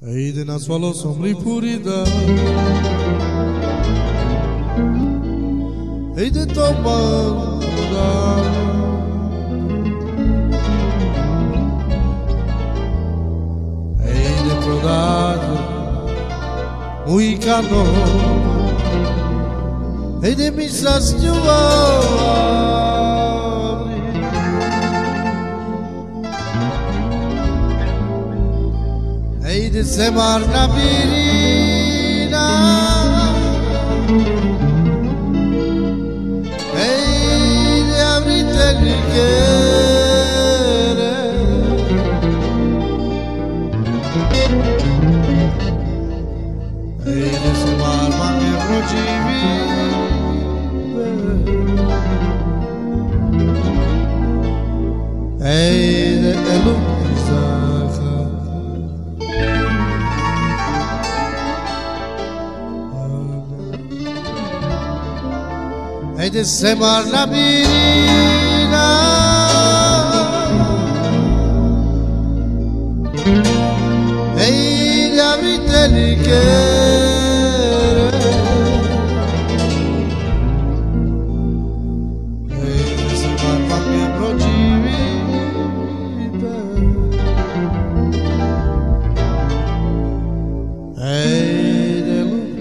Eide na swallow somri purida Eide tomanda Eide prodado Muy cano Eide misas Eide semar na birina Eide abrite ligere Eide semar mange projivi Eide elukizaka Eide semar na birina Eide abrite ligere Eide semar mange projivi Eide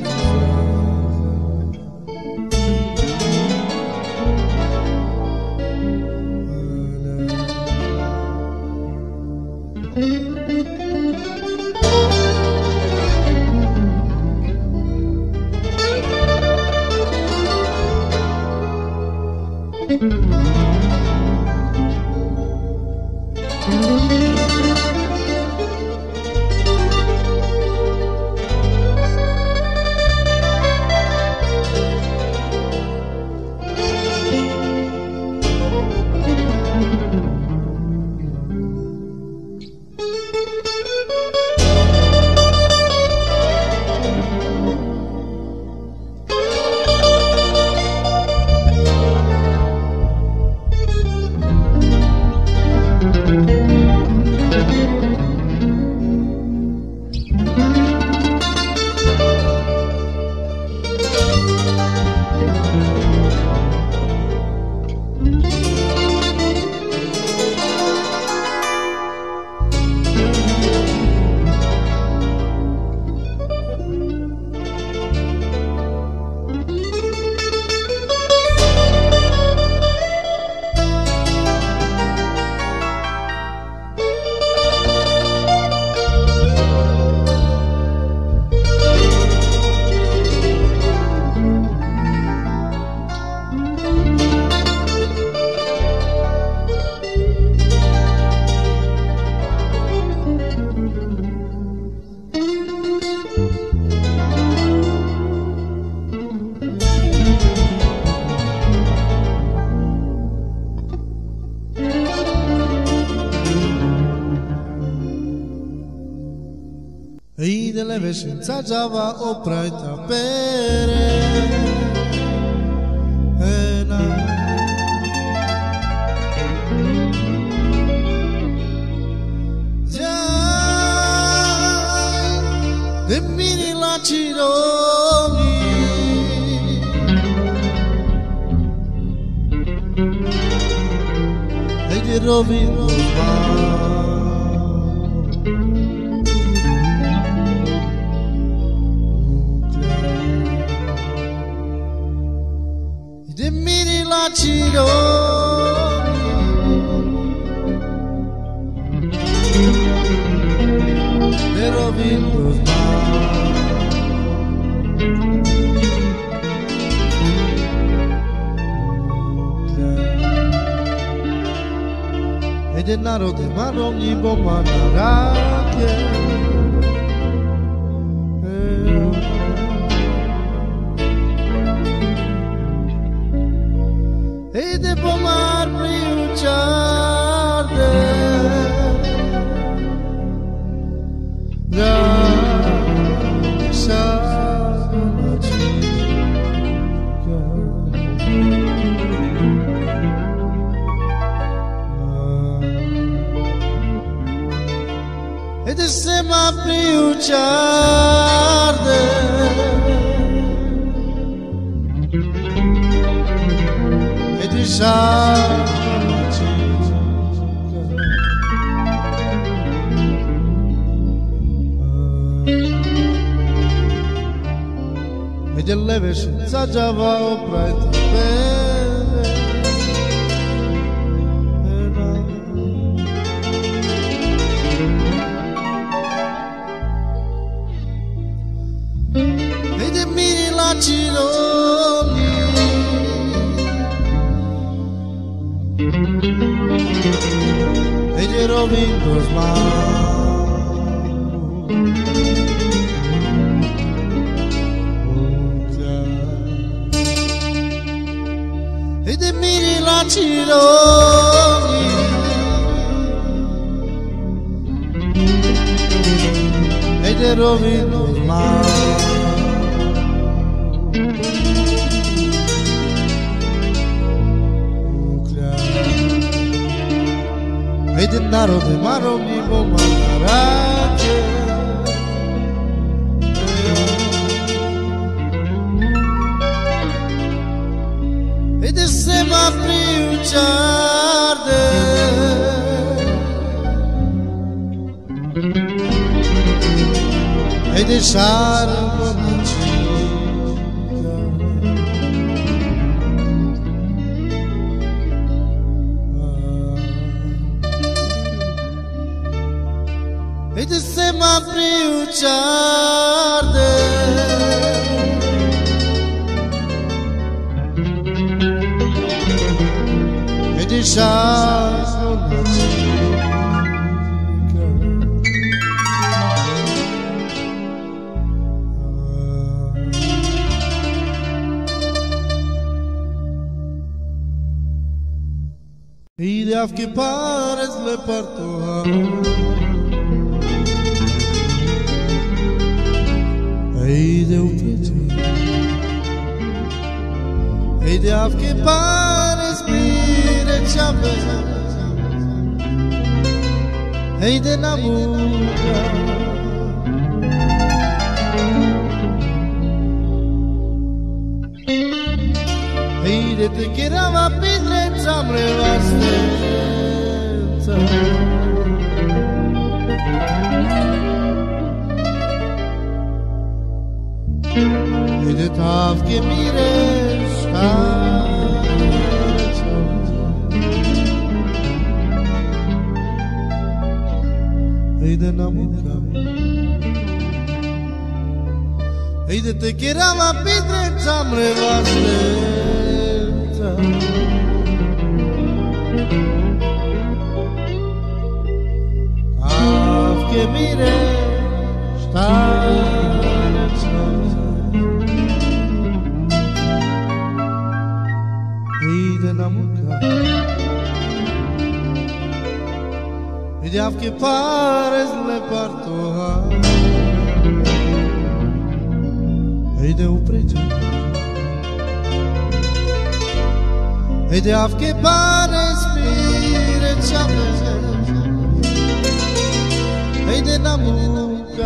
Eide leve senza giava opra e tapere De mini la cironi Eide rovino De mini la cironi De rovino E denaro de maroni bomba na rabbia E de pomar priuciarde Lascia la città E de se apriu ce arde. E deja e de leve senza già va oprai bene. E de miri la cironi e de rovindos mai. E de miri la cironi e de rovindos mai. E de narode maroni bomba narake. E de sema apriu ce arde. E de șarpă măcică. E de sema apriu ce arde. E de șarpă măcică. I devke pares le partoha. Ei de uprete. Ei devke pares mire chave. Ei de namuka. Ei de te kerava pidre samre vastenza. Ei de tav ke mire stacia. Ei de namuka. Ei de te kerava pidre samre vastenza. Che mire stancia. Ei de namuka. E de av che pares le partoha. Ei de uprece. E de av che pares mire chave. Ei de namuka.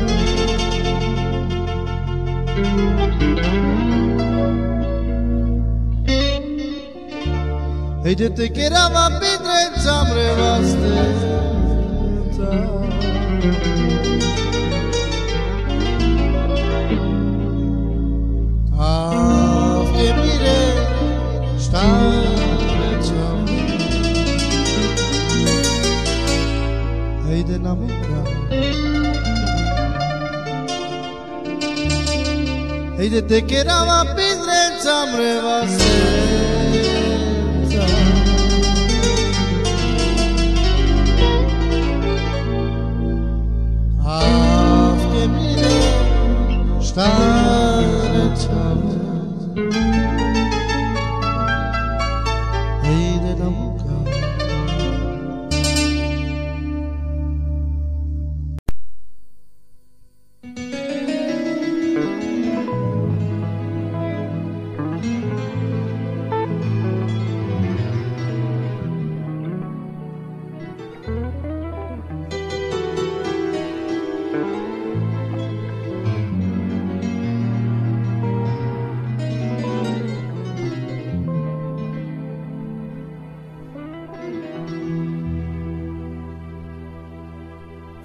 Ei de te kerava pidre samre vastenza. Av che mire stancia. Ei de namuka. Ei de te kerava pidre samre vastenza. Av che mire stancia. Ei de namuka.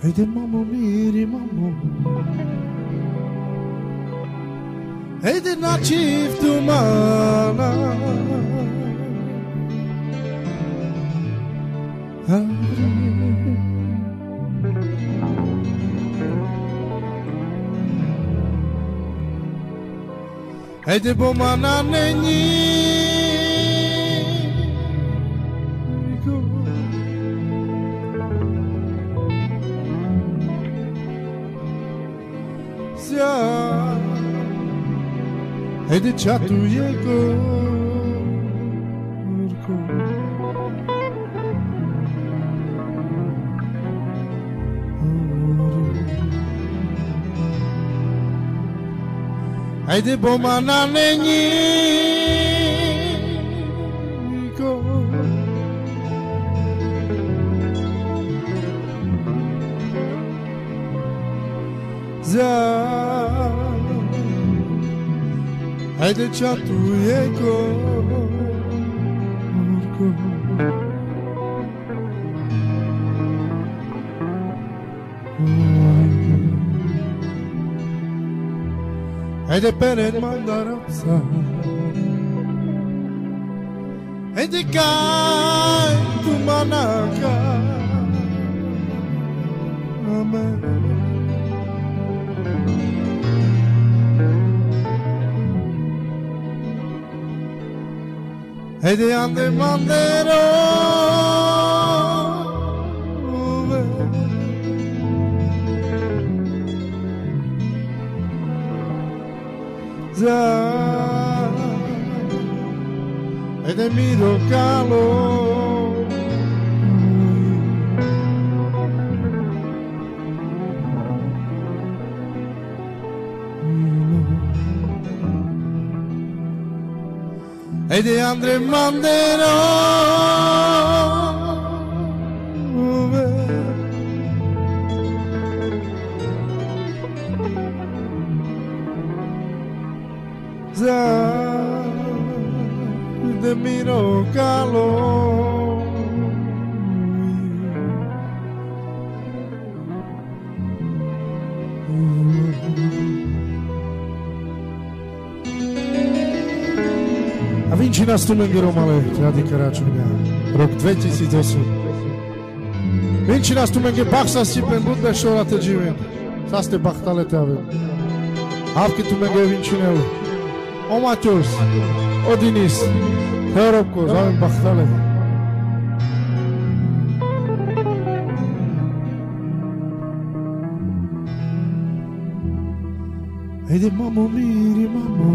Ede mamo miri mamo Ede na çiftu mana Ede bo mana není Ede çatuye gorko Ede bomana není Haydi çatuye korku Haydi peren mandarapsa Haydi kay tumanaka Amen Ede ande mandero Ede miro calo Ede andre mandero De miro calo A vinci na Stumengero malé, Rady Karáčovňa, rok 2008. Vinci na Stumenge Bachsa Stipen Budbešova te živim. Saste Bachtale te avem. Avke Tumenge Vincineu. O Maťos, o Dinis, Europko, zavem Bachtale. Ede mamo miri mamo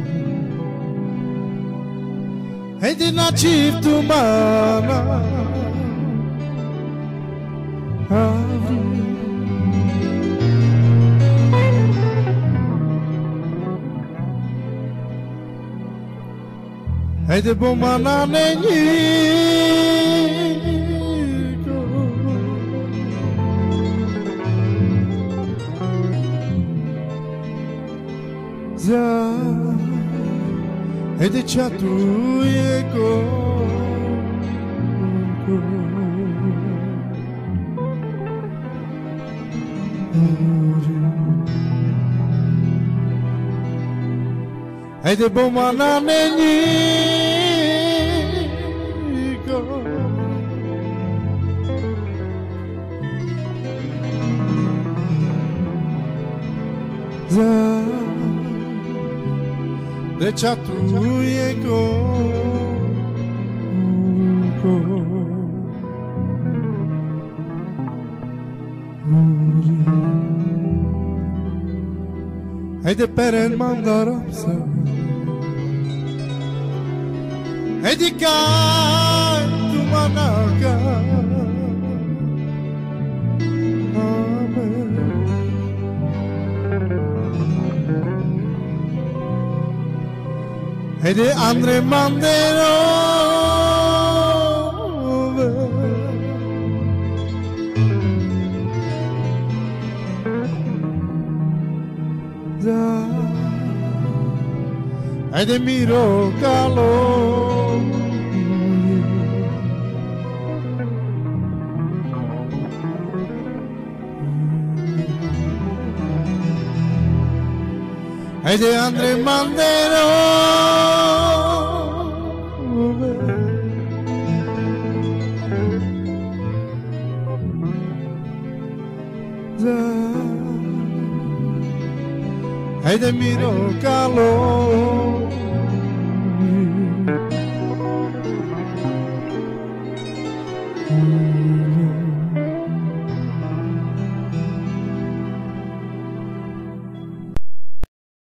Ede na çiftu mana Ede bo mana není Ede çatuye korku Ede bomana není De çatuye korku Haydi peren mandarapsa Haydi kay tumanaka Ede andre mandero Ede miro calo Haydi Andre Mandero Haydi Miro Calo